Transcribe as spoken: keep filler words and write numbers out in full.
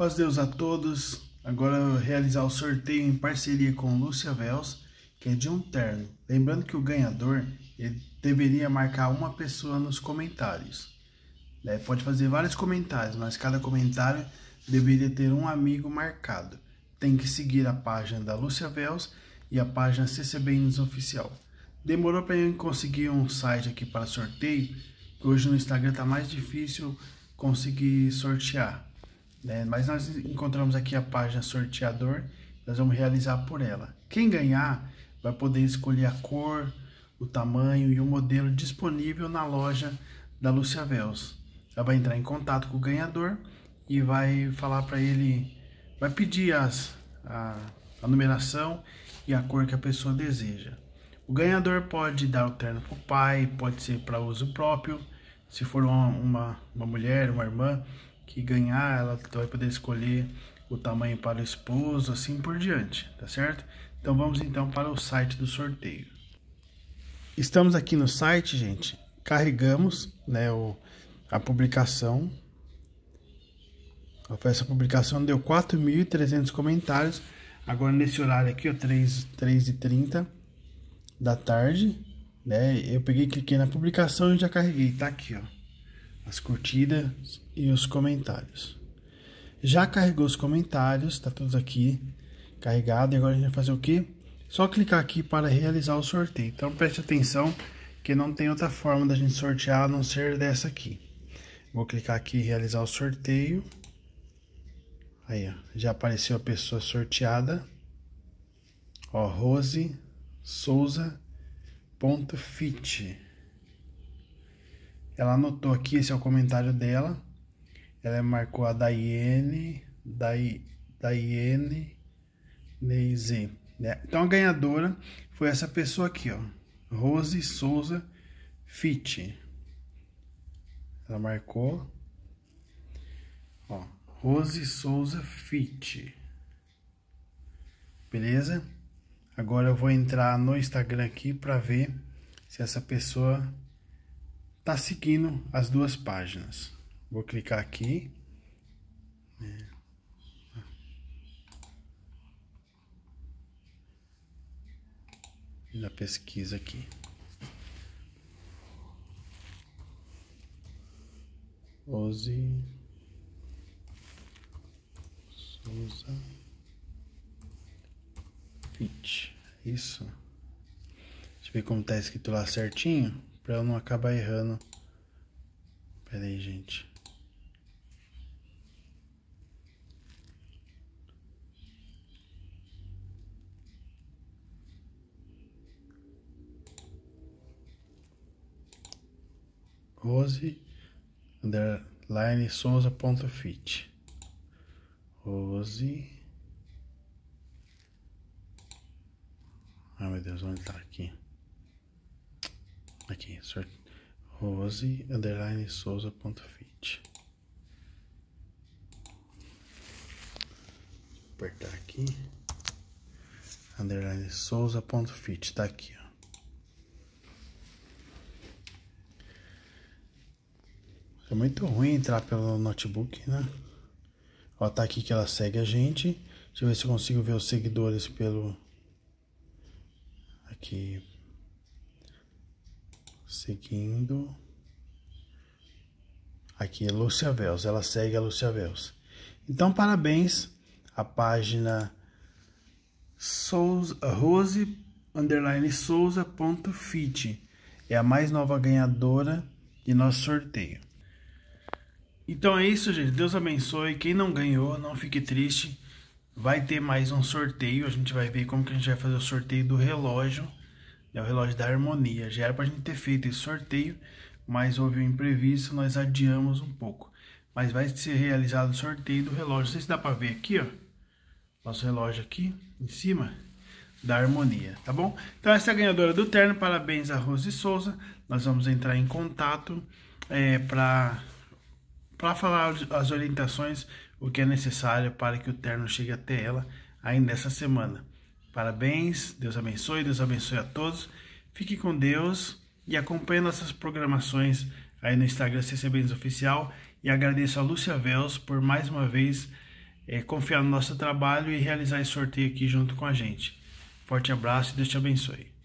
Paz de Deus a todos. Agora eu vou realizar o sorteio em parceria com Lúcia Véus, que é de um terno. Lembrando que o ganhador ele deveria marcar uma pessoa nos comentários. É, pode fazer vários comentários, mas cada comentário deveria ter um amigo marcado. Tem que seguir a página da Lúcia Véus e a página C C B News Oficial. Demorou para eu conseguir um site aqui para sorteio, que hoje no Instagram está mais difícil conseguir sortear. Né? Mas nós encontramos aqui a página sorteador, nós vamos realizar por ela. Quem ganhar vai poder escolher a cor, o tamanho e o modelo disponível na loja da Lúcia Véus. Ela vai entrar em contato com o ganhador e vai falar para ele, vai pedir as, a, a numeração e a cor que a pessoa deseja. O ganhador pode dar o terno para o pai, pode ser para uso próprio. Se for uma, uma, uma mulher, uma irmã que ganhar, ela vai poder escolher o tamanho para o esposo, assim por diante, tá certo? Então vamos então para o site do sorteio. Estamos aqui no site, gente, carregamos, né, o, a publicação. Essa publicação deu quatro mil e trezentos comentários, agora nesse horário aqui, ó, três e trinta da tarde, né, eu peguei, cliquei na publicação e já carreguei, tá aqui, ó. As curtidas e os comentários. Já carregou os comentários, tá todos aqui carregado. E agora a gente vai fazer o quê? Só clicar aqui para realizar o sorteio. Então preste atenção que não tem outra forma da gente sortear a não ser dessa aqui. Vou clicar aqui em realizar o sorteio. Aí, ó, já apareceu a pessoa sorteada. Ó, Rose Souza ponto fit. Ela anotou aqui, esse é o comentário dela. Ela marcou a Daiane, Dai, Daiane Neise, né? Então a ganhadora foi essa pessoa aqui, ó, Rose Souza Fit. Ela marcou, ó, Rose Souza Fit. Beleza? Agora eu vou entrar no Instagram aqui para ver se essa pessoa tá seguindo as duas páginas. Vou clicar aqui. Na pesquisa aqui. Rose Souza Fit. Isso. Deixa eu ver como tá escrito lá certinho, para eu não acabar errando. Pera aí, gente. Rose underline Souza ponto fit. Rose. Ai, meu Deus, onde tá aqui? Aqui, sorte. Rose underline Souza ponto fit. Apertar aqui. Underline Souza ponto fit. Tá aqui, ó. É muito ruim entrar pelo notebook, né? Ó, tá aqui que ela segue a gente. Deixa eu ver se eu consigo ver os seguidores pelo... Aqui... Seguindo. Aqui é Lúcia Véus, ela segue a Lúcia Véus. Então, parabéns à página Souza, Rose underline Souza ponto fit. É a mais nova ganhadora de nosso sorteio. Então é isso, gente. Deus abençoe. Quem não ganhou, não fique triste. Vai ter mais um sorteio. A gente vai ver como que a gente vai fazer o sorteio do relógio. É o relógio da harmonia. Já era pra gente ter feito esse sorteio, mas houve um imprevisto, nós adiamos um pouco. Mas vai ser realizado o sorteio do relógio. Não sei se dá pra ver aqui, ó. Nosso relógio aqui, em cima, da harmonia, tá bom? Então essa é a ganhadora do terno. Parabéns a Rose Souza. Nós vamos entrar em contato é, pra, pra falar as orientações, o que é necessário para que o terno chegue até ela ainda essa semana. Parabéns, Deus abençoe, Deus abençoe a todos. Fique com Deus e acompanhe nossas programações aí no Instagram C C B News Oficial. E agradeço a Lúcia Véus por mais uma vez é, confiar no nosso trabalho e realizar esse sorteio aqui junto com a gente. Forte abraço e Deus te abençoe.